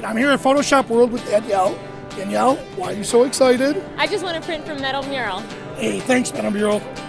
I'm here at Photoshop World with Danielle. Danielle, why are you so excited? I just want to print from Metal Mural. Hey, thanks, Metal Mural.